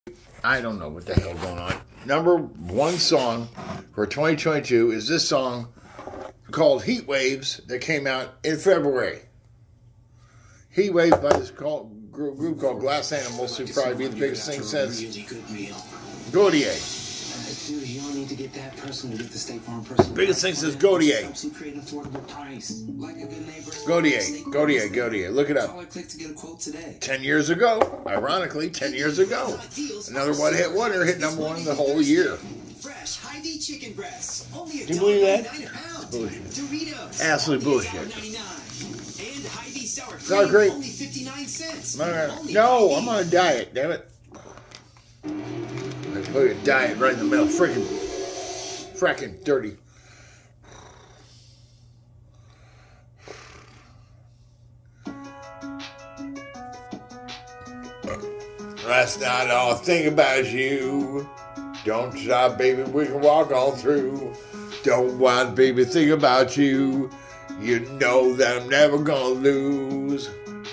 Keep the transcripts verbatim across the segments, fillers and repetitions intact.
I don't know what the hell going on. Number one song for twenty twenty-two is this song called Heat Waves that came out in February. Heat Waves by this called, group, group called Glass Animals, who probably be the biggest thing since Gaudier. Biggest thing since Gaudier. Gaudier, Gaudier, Gaudier. Look it up. Ten years ago, ironically, ten years ago, another one-hit wonder hit number one the whole year. Do you believe that? It's bullshit. Absolute bullshit. Not great. No, I'm on a diet, damn it. I put a diet right in the middle. Freaking, fracking dirty. Last night all I think about you. Don't stop, baby, we can walk on through. Don't want, baby, think about you. You know that I'm never gonna lose.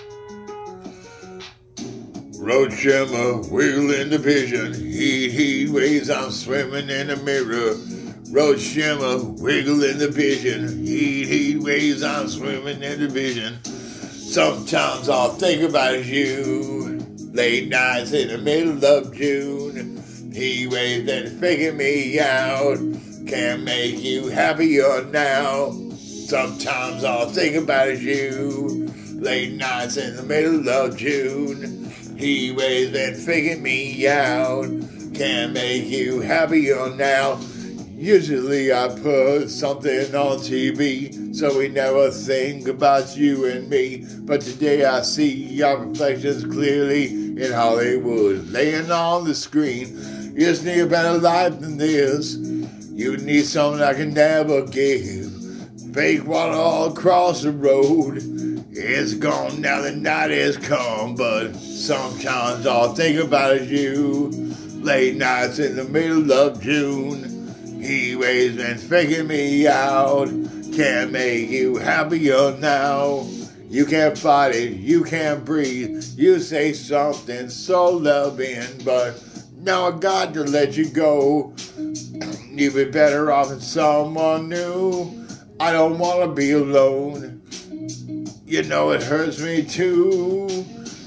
Road shimmer, wiggle in the vision. Heat, heat waves, I'm swimming in the mirror. Road shimmer, wiggle in the vision. Heat, heat waves, I'm swimming in the vision. Sometimes I'll think about you. Late nights in the middle of June. Heat waves and faking me out. Can't make you happier now. Sometimes I'll think about you. Late nights in the middle of June. Heat waves and faking me out. Can't make you happier now. Usually I put something on T V, so we never think about you and me. But today I see your reflections clearly in Hollywood, laying on the screen. You just need a better life than this. You need something I can never give. Fake water all across the road. It's gone now, the night has come, but sometimes all I think about is you. Late nights in the middle of June. Heat waves been faking me out. Can't make you happier now. You can't fight it, you can't breathe. You say something so loving, but now I got to let you go. You'd be better off with someone new. I don't want to be alone. You know it hurts me too.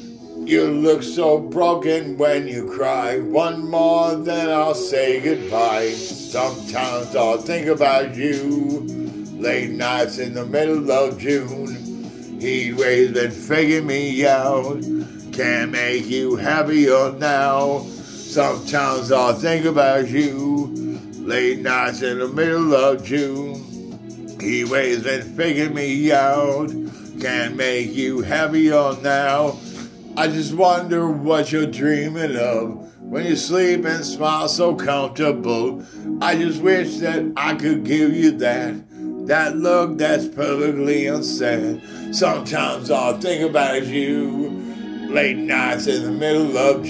You look so broken when you cry. One more, then I'll say goodbye. Sometimes I'll think about you. Late nights in the middle of June. Heat waves been faking me out. Can't make you happier now. Sometimes I'll think about you. Late nights in the middle of June. Heat waves been faking me out. Can't make you happier now. I just wonder what you're dreaming of when you sleep and smile so comfortable. I just wish that I could give you that, that look that's perfectly unsaid. Sometimes all I think about is you. Late nights in the middle of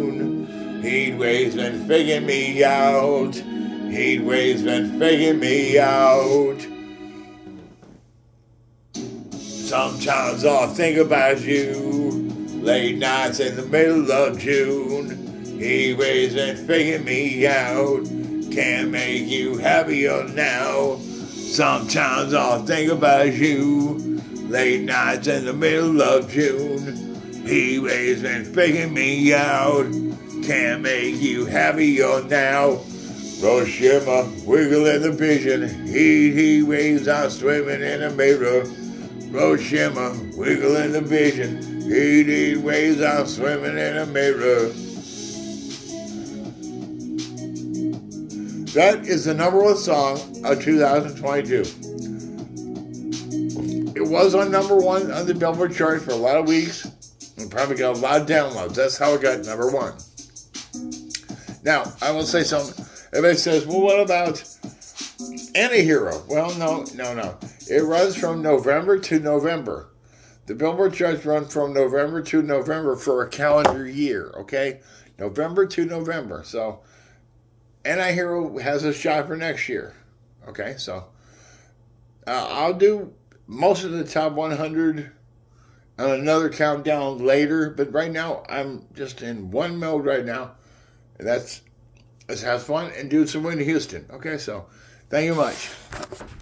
June. Heat waves been faking me out. Heat waves been faking me out. Sometimes all I think about you. Late nights in the middle of June. Heat waves been faking me out. Can't make you happier now. Sometimes all I think about you. Late nights in the middle of June. Heat waves been faking me out. Can't make you happier now. Road shimmer, wiggle in the vision. Heat, heat waves, I'm swimming in a mirror. Road shimmer, wiggle in the vision. Heat, heat waves, I'm swimming in a mirror. That is the number one song of two thousand twenty-two. It was on number one on the Billboard chart for a lot of weeks. And probably got a lot of downloads. That's how it got number one. Now, I will say something. Everybody says, well, what about Antihero? Well, no, no, no. It runs from November to November. The Billboard charts run from November to November for a calendar year, okay? November to November. So, Antihero has a shot for next year, okay? So, uh, I'll do most of the top one hundred on another countdown later, but right now, I'm just in one mode right now. And that's, let's have fun and do some win to Houston. Okay, so thank you much.